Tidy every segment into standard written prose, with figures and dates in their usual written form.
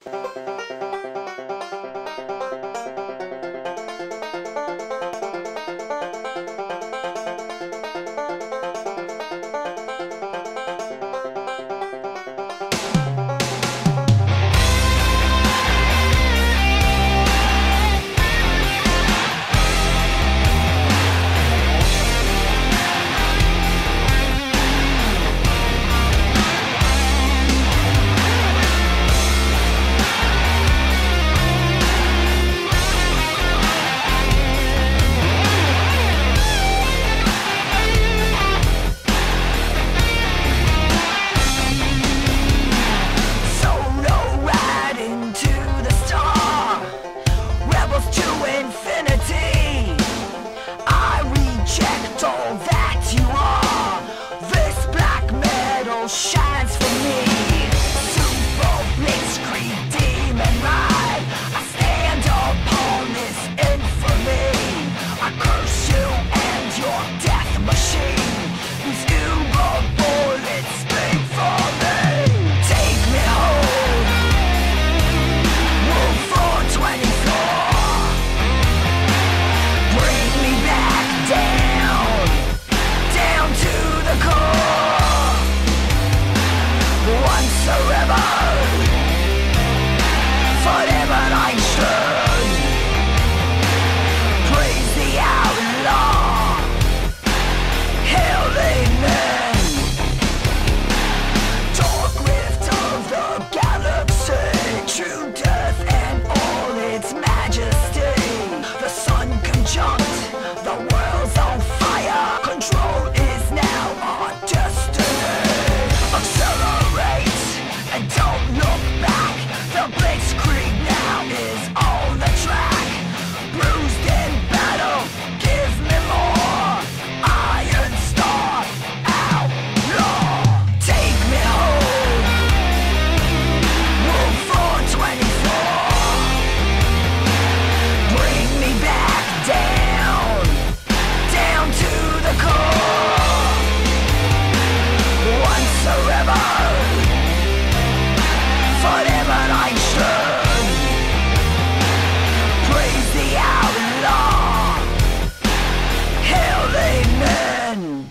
Shines for me. Super blitzkrieg demon ride. I stand upon this infamy. I curse you and your death machine. These uber bullets speak for me. Take me home, Wolf 424. Bring me back down, down to the core. Once forever, forever I should praise the outlaw, hailing men. Dark rift of the galaxy, true death and all its majesty. The sun conjunct, the world's on fire. Control is now our destiny. Accelerate and don't look back. The blitzkrieg now is on the track. Bruised in battle, give me more. Iron Star, outlaw. Take me home, Wolf 424. Bring me back down, down to the core. Once forever, forever I should praise the outlaw, hailing men.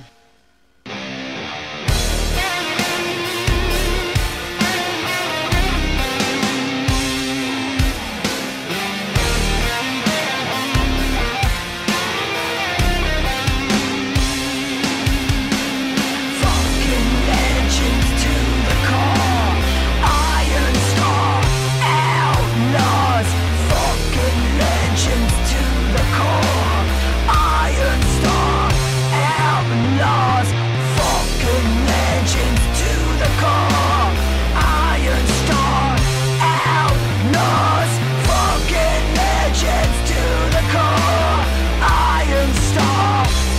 Fucking legends to the core. Iron Star, outlaws. Fucking legends to the core. Iron Star, outlaws. Fucking legends to the core. Iron Star, outlaws. Fucking legends to the core. Iron Star,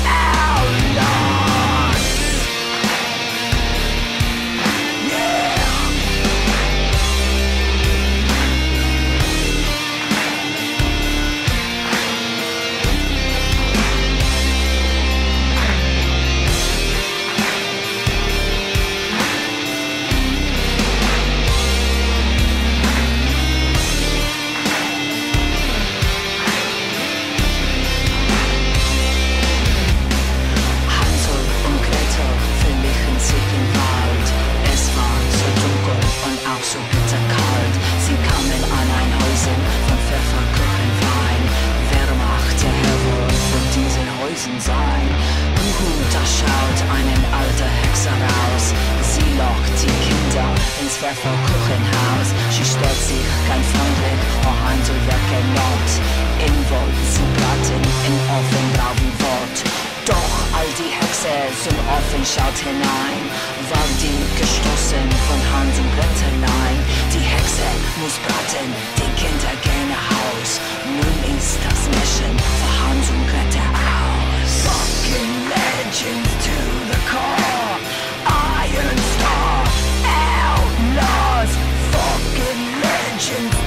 outlaws. Yeah. Hansel und Gretel verlichen sich im Wald. Es war so dunkel und auch so bitterkalt. Sie kamen an ein Häuschen von Pfefferkuchenwein. Wer macht der Herr wohl von diesen Häusern sein? Da schaut eine alte Hexe raus. Sie lockt die Kinder ins Pfefferkuchenhaus. Sie stellt sich kein Fremdling, und Hansel weggenockt. In Wald sie braten, in Ofen brauchen Wort. Doch all die Hexe zum Ofen schaut hinein, war die gestoßen von Hans und Gretellein. Die Hexe muss braten, die Kinder gehen nach Haus. Nun ist das Mischen für Hans und Gretel aus. Fucking legends to the core. Iron Star, outlaws. Fucking legends